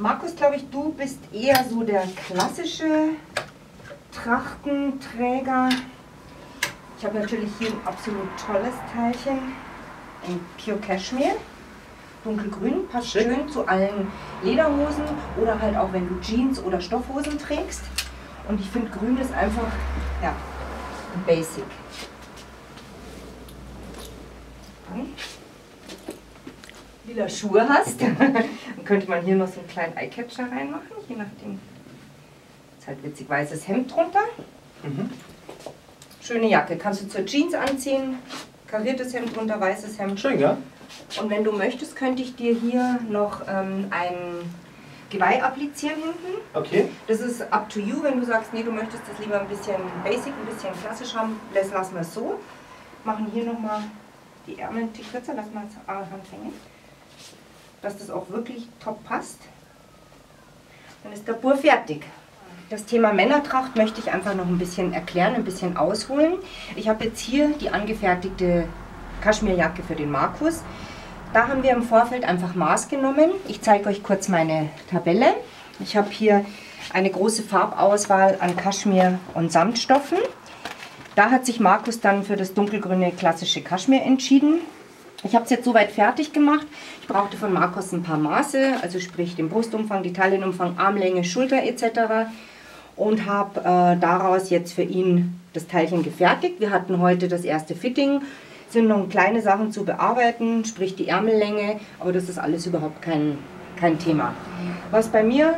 Markus, glaube ich, du bist eher so der klassische Trachtenträger. Ich habe natürlich hier ein absolut tolles Teilchen in Pure Cashmere. Dunkelgrün, passt schön zu allen Lederhosen oder halt auch wenn du Jeans oder Stoffhosen trägst. Und ich finde, grün ist einfach, ja, ein Basic. Dann lila Schuhe hast, dann könnte man hier noch so einen kleinen Eyecatcher reinmachen, je nachdem. Ist halt witzig, weißes Hemd drunter. Schöne Jacke, kannst du zur Jeans anziehen, kariertes Hemd drunter, weißes Hemd. Schön, ja? Und wenn du möchtest, könnte ich dir hier noch ein Geweih applizieren hinten. Okay. Das ist up to you, wenn du sagst, nee, du möchtest das lieber ein bisschen basic, ein bisschen klassisch haben, lassen wir es so. Machen hier nochmal die Ärmel ein Tick kürzer, lass mal jetzt Hand hängen, dass das auch wirklich top passt. Dann ist der Bur fertig. Das Thema Männertracht möchte ich einfach noch ein bisschen erklären, ein bisschen ausholen. Ich habe jetzt hier die angefertigte Kaschmirjacke für den Markus. Da haben wir im Vorfeld einfach Maß genommen. Ich zeige euch kurz meine Tabelle. Ich habe hier eine große Farbauswahl an Kaschmir und Samtstoffen. Da hat sich Markus dann für das dunkelgrüne klassische Kaschmir entschieden. Ich habe es jetzt soweit fertig gemacht. Ich brauchte von Markus ein paar Maße, also sprich den Brustumfang, die Taillenumfang, Armlänge, Schulter etc. Und habe daraus jetzt für ihn das Teilchen gefertigt. Wir hatten heute das erste Fitting. Sind noch kleine Sachen zu bearbeiten, sprich die Ärmellänge, aber das ist alles überhaupt kein Thema. Was bei mir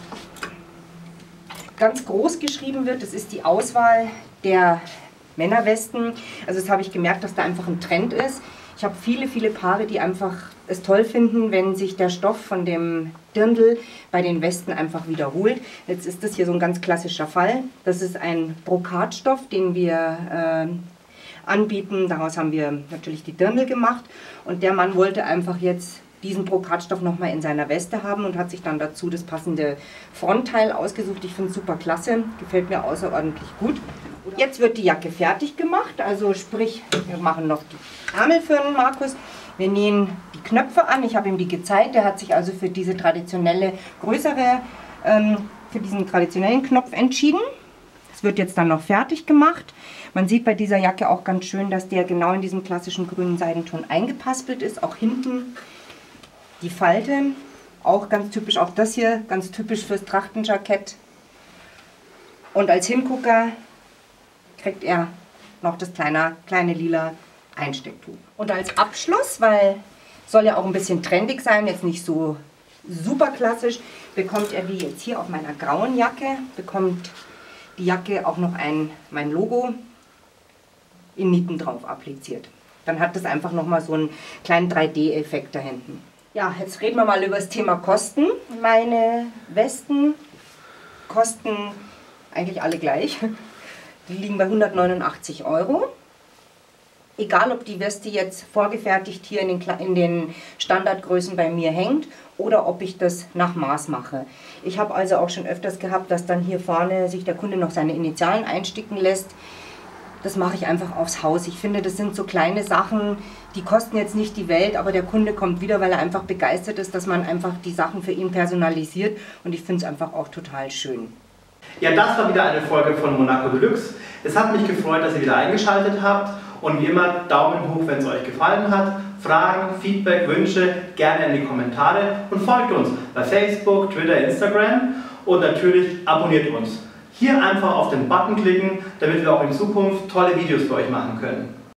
ganz groß geschrieben wird, das ist die Auswahl der Männerwesten. Also das habe ich gemerkt, dass da einfach ein Trend ist. Ich habe viele Paare, die einfach es toll finden, wenn sich der Stoff von dem Dirndl bei den Westen einfach wiederholt. Jetzt ist das hier so ein ganz klassischer Fall. Das ist ein Brokatstoff, den wir anbieten. Daraus haben wir natürlich die Dirndl gemacht und der Mann wollte einfach jetzt diesen Brokatstoff nochmal in seiner Weste haben und hat sich dann dazu das passende Frontteil ausgesucht. Ich finde es super klasse, gefällt mir außerordentlich gut. Jetzt wird die Jacke fertig gemacht, also sprich, wir machen noch die Ärmel für den Markus. Wir nähen die Knöpfe an, ich habe ihm die gezeigt, der hat sich also für diese traditionelle, größere, für diesen traditionellen Knopf entschieden. Das wird jetzt dann noch fertig gemacht. Man sieht bei dieser Jacke auch ganz schön, dass der genau in diesem klassischen grünen Seidenton eingepaspelt ist. Auch hinten die Falte, auch ganz typisch, auch das hier, ganz typisch fürs Trachtenjackett. Und als Hingucker kriegt er noch das kleine lila Einstecktuch. Und als Abschluss, weil soll ja auch ein bisschen trendig sein, jetzt nicht so super klassisch, bekommt er wie jetzt hier auf meiner grauen Jacke, bekommt die Jacke auch noch mein Logo in Nieten drauf appliziert. Dann hat das einfach nochmal so einen kleinen 3D-Effekt da hinten. Ja, jetzt reden wir mal über das Thema Kosten. Meine Westen kosten eigentlich alle gleich. Die liegen bei 189 €. Egal, ob die Weste jetzt vorgefertigt hier in den Standardgrößen bei mir hängt oder ob ich das nach Maß mache. Ich habe also auch schon öfters gehabt, dass dann hier vorne sich der Kunde noch seine Initialen einsticken lässt. Das mache ich einfach aufs Haus. Ich finde, das sind so kleine Sachen, die kosten jetzt nicht die Welt, aber der Kunde kommt wieder, weil er einfach begeistert ist, dass man einfach die Sachen für ihn personalisiert und ich finde es einfach auch total schön. Ja, das war wieder eine Folge von Monaco Deluxe. Es hat mich gefreut, dass ihr wieder eingeschaltet habt und wie immer Daumen hoch, wenn es euch gefallen hat. Fragen, Feedback, Wünsche gerne in die Kommentare und folgt uns bei Facebook, Twitter, Instagram und natürlich abonniert uns. Hier einfach auf den Button klicken, damit wir auch in Zukunft tolle Videos für euch machen können.